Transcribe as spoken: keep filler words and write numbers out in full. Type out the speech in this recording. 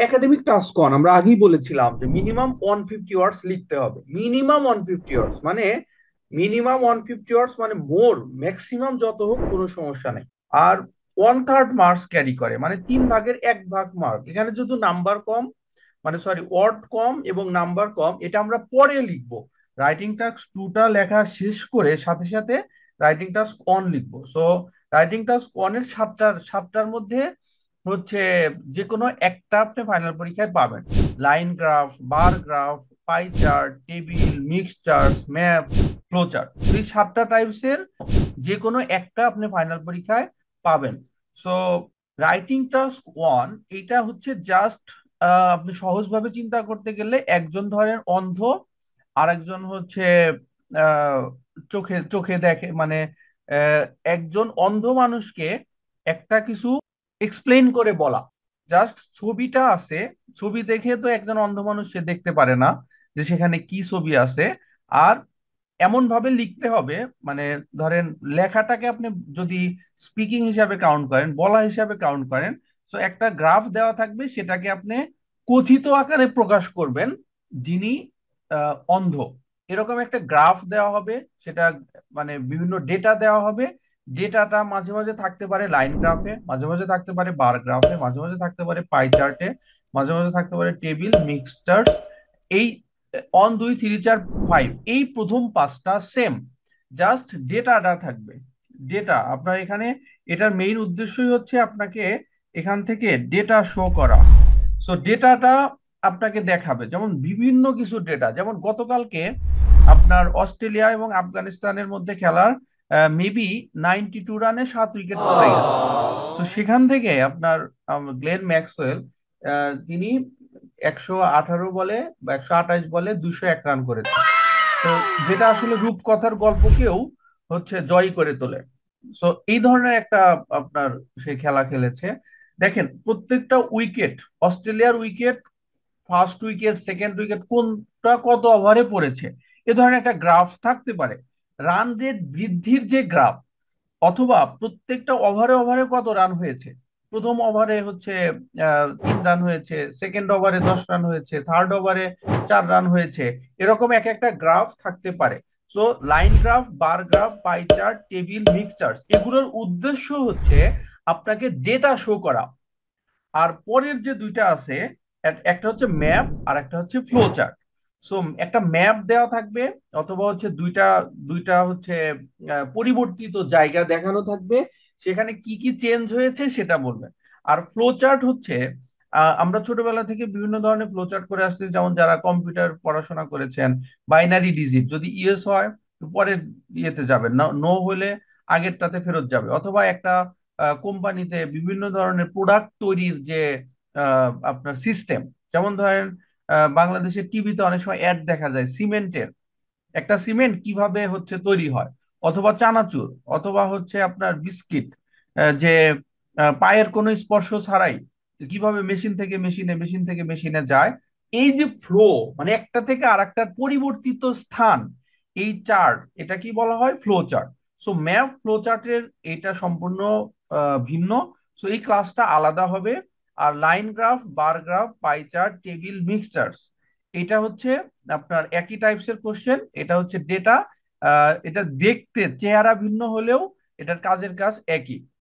Academic task on আমরা আগেই বলেছিলাম যে মিনিমাম ওয়ান ফিফটি ওয়ার্ডস লিখতে হবে। মিনিমাম ওয়ান ফিফটি ওয়ার্ডস মানে মিনিমাম ওয়ান ফিফটি ওয়ার্ডস মানে মোর, ম্যাক্সিমাম যত হোক কোনো সমস্যা নেই। আর ওয়ান থার্ড মার্কস ক্যারি করে, মানে তিন ভাগের এক ভাগ মার্ক। এখানে যদি নাম্বার কম, মানে সরি ওয়ার্ড কম এবং নাম্বার কম, এটা আমরা পরে লিখবো। রাইটিং টাস্ক টুটা লেখা শেষ করে সাথে সাথে রাইটিং টাস্ক অন লিখবো। সো রাইটিং টাস্ক ওয়ানের সাতটার সাতটার মধ্যে হচ্ছে যে কোনো একটা আপনি ফাইনাল পরীক্ষায় পাবেন। Line graph, bar graph, pie chart, table, mixed chart, map, flow chart, এই সাতটা টাইপসের যে কোনো একটা আপনি ফাইনাল পরীক্ষায় পাবেন। সো রাইটিং টাস্ক ওয়ান এটা হচ্ছে জাস্ট আপনি সহজভাবে চিন্তা করতে গেলে একজন ধরেন অন্ধ, আর একজন হচ্ছে আহ, চোখে চোখে দেখে, মানে আহ, একজন অন্ধ মানুষকে একটা কিছু এক্সপ্লেইন করে বলা। জাস্ট ছবিটা আছে, ছবি দেখে তো একজন অন্ধ মানুষ সে দেখতে পারে না যে সেখানে কি ছবি আছে। আর এমন ভাবে লিখতে হবে, মানে ধরেন লেখাটাকে আপনি যদি স্পিকিং হিসাবে কাউন্ট করেন, বলা হিসাবে কাউন্ট করেন, তো একটা গ্রাফ দেওয়া থাকবে, সেটাকে আপনি কথিত আকারে প্রকাশ করবেন যিনি আহ, অন্ধ। এরকম একটা গ্রাফ দেওয়া হবে, সেটা মানে বিভিন্ন ডেটা দেওয়া হবে। ডেটাটা মাঝে মাঝে থাকতে পারে লাইন গ্রাফে, মাঝে মাঝে থাকতে পারে বার গ্রাফে, মাঝে মাঝে থাকতে পারে পাই চার্টে, মাঝে মাঝে থাকতে পারে টেবিল, মিক্সচার্স। এই অন দুই থ্রি চার ফাইভ, এই প্রথম পাঁচটা সেম, জাস্ট ডেটাটা থাকবে। ডেটা আপনার এখানে, এটার মেইন উদ্দেশ্যই হচ্ছে আপনাকে এখান থেকে ডেটা শো করা। সো ডেটাটা আপনাকে দেখাবে যেমন বিভিন্ন কিছু ডেটা, যেমন গতকালকে আপনার অস্ট্রেলিয়া এবং আফগানিস্তানের মধ্যে খেলার মেবি নাইনটি টু রানে সাত উইকেট পড়ে গেছে। তো সেখান থেকে আপনার আম, গ্লেন ম্যাক্সওয়েল আহ, তিনি একশো আঠারো বলে বা একশো আঠাশ বলে দুইশো এক রান করেছে। তো যেটা আসলে রূপকথার গল্পকেও হচ্ছে জয় করে তোলে। সো এই ধরনের একটা আপনার সে খেলা খেলেছে। দেখেন প্রত্যেকটা উইকেট, অস্ট্রেলিয়ার wicket, first wicket, second wicket কোনটা কত ওভারে পড়েছে, এ ধরনের একটা গ্রাফ থাকতে পারে। রান রেট বৃদ্ধির যে গ্রাফ, অথবা প্রত্যেকটা ওভারে ওভারে কত রান হয়েছে, প্রথম ওভারে হচ্ছে আহ, তিন রান হয়েছে, সেকেন্ড ওভারে দশ রান হয়েছে, থার্ড ওভারে চার রান হয়েছে, এরকম এক একটা গ্রাফ থাকতে পারে। So line graph, bar graph, pie chart, table, mix charts, এগুলোর উদ্দেশ্য হচ্ছে আপনাকে ডেটা শো করা। আর পরের যে দুইটা আছে, এক- একটা হচ্ছে ম্যাপ আর একটা হচ্ছে ফ্লো চার্ট। সো একটা ম্যাপ দেওয়া থাকবে, অথবা হচ্ছে দুইটা দুইটা হচ্ছে আহ, পরিবর্তিত জায়গা দেখানো থাকবে, সেখানে কি কি চেঞ্জ হয়েছে সেটা বলবে। আর ফ্লো চার্ট হচ্ছে আহ, আমরা ছোটবেলা থেকে বিভিন্ন ধরনের ফ্লো চার্ট করে আসছি, যেমন যারা কম্পিউটার পড়াশোনা করেছেন, বাইনারি ডিজিট যদি ইয়েস হয় তো পরের ইয়েতে যাবে, না নো হলে আগেরটাতে ফেরত যাবে। অথবা একটা কোম্পানিতে বিভিন্ন ধরনের প্রোডাক্ট তৈরির যে আহ, আপনার সিস্টেম, যেমন ধরেন আহ, বাংলাদেশের টিভিতে অনেক সময় অ্যাড দেখা যায় সিমেন্টের, একটা সিমেন্ট কিভাবে হচ্ছে তৈরি হয়, অথবা চানাচুর, অথবা হচ্ছে আপনার বিস্কিট, আহ, যে আহ, পায়ের কোনো স্পর্শ ছাড়াই কিভাবে মেশিন থেকে মেশিনে, মেশিন থেকে মেশিনে যায়। এই যে ফ্লো, মানে একটা থেকে আরেকটার পরিবর্তিত স্থান, এই চার্ট, এটা কি বলা হয়? Flow chart. So map flow চার্টের এটা সম্পূর্ণ আহ, ভিন্ন। সো এই ক্লাসটা আলাদা হবে। আর line graph, bar graph, pie chart, table, mix charts, এটা হচ্ছে আপনার একই টাইপসের কোশ্চেন। এটা হচ্ছে ডেটা, এটা দেখতে চেহারা ভিন্ন হলেও এটার কাজের কাজ একই।